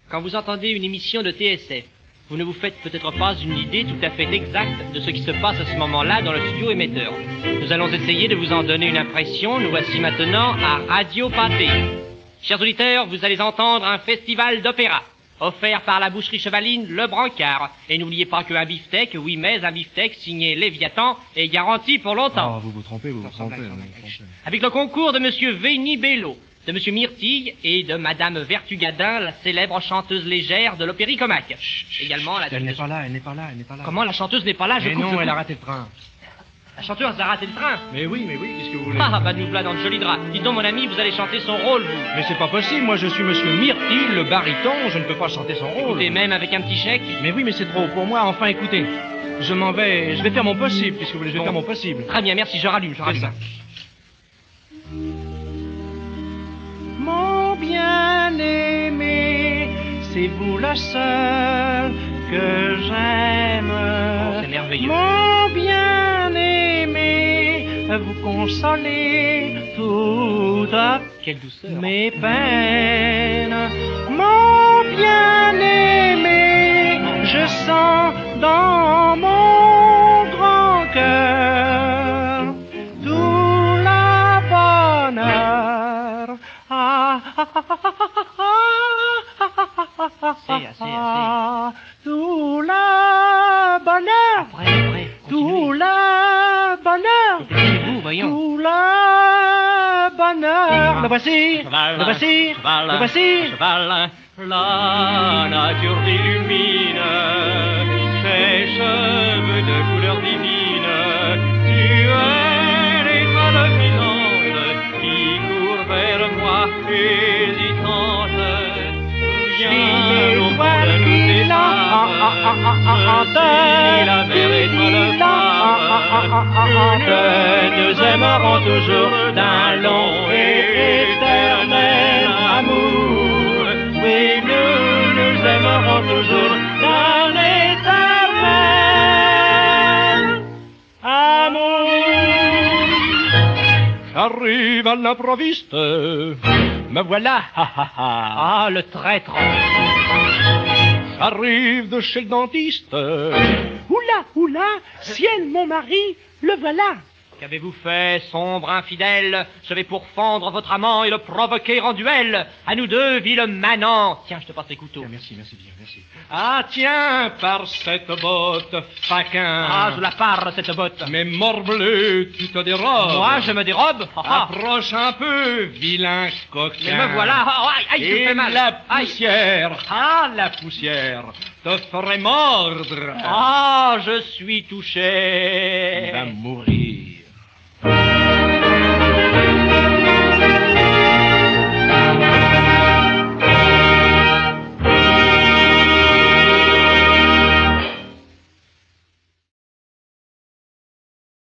Quand vous entendez une émission de TSF, vous ne vous faites peut-être pas une idée tout à fait exacte de ce qui se passe à ce moment-là dans le studio émetteur. Nous allons essayer de vous en donner une impression. Nous voici maintenant à Radio Pâté. Chers auditeurs, vous allez entendre un festival d'opéra, offert par la boucherie chevaline Le Brancard. Et n'oubliez pas qu'un beefsteak, oui mais un beefsteak signé Léviathan, est garanti pour longtemps. Oh, vous vous trompez. Avec le concours de monsieur Vény Bello, de monsieur Myrtille et de madame Vertugadin, la célèbre chanteuse légère de l'Opéry Comac. Également la... Elle n'est pas là. Comment la chanteuse n'est pas là? Mais non, elle a raté le train. La chanteuse a raté le train. Mais oui, qu'est-ce que vous voulez? Ah, bah nous voilà dans le joli drap. Dites donc, mon ami, vous allez chanter son rôle, vous. Mais c'est pas possible, moi je suis monsieur Myrtille, le baryton, je ne peux pas chanter son rôle. Et même avec un petit chèque. Mais oui, mais c'est trop pour moi, enfin écoutez, je vais faire mon possible, puisque vous voulez, je vais faire mon possible. Très bien, merci, je rallume. Ça. Mon bien-aimé, c'est vous le seul que j'aime. Oh, c'est merveilleux. Mon bien-aimé, vous consolez toutes Quelle douceur. mes peines. Mon bien-aimé, je sens dans mon grand cœur tout le bonheur. Assez. Tout le bonheur. Après, Tout le bonheur. continuez-vous, voyons. Tout le bonheur. Le voici. Le voici. Le voici. Cheval, la nature t'illumine, ses cheveux de couleur divine, tu es l'étoile filante qui court vers moi hésitante. Viens au fond de nous détendre, si la mer étoile que nous aimerons toujours d'un long et éternel amour. Oui, nous aimerons toujours d'un éternel amour. J'arrive à l'improviste, me voilà, Ah, le traître. J'arrive de chez le dentiste. Oula, ciel, mon mari, le voilà. Qu'avez-vous fait, sombre infidèle? Je vais pourfendre votre amant et le provoquer en duel. À nous deux, vil manant. Tiens, je te passe les couteaux. Merci bien, merci. Ah, tiens, par cette botte, faquin. Ah, je la pare, cette botte. Mais morbleu, tu te dérobes. Moi, je me dérobe. Approche un peu, vilain coquin. Mais me voilà. Ah, aïe, je me Et fais mal. la Aïe. poussière, la poussière, te ferait mordre. Ah, je suis touché. Va mourir.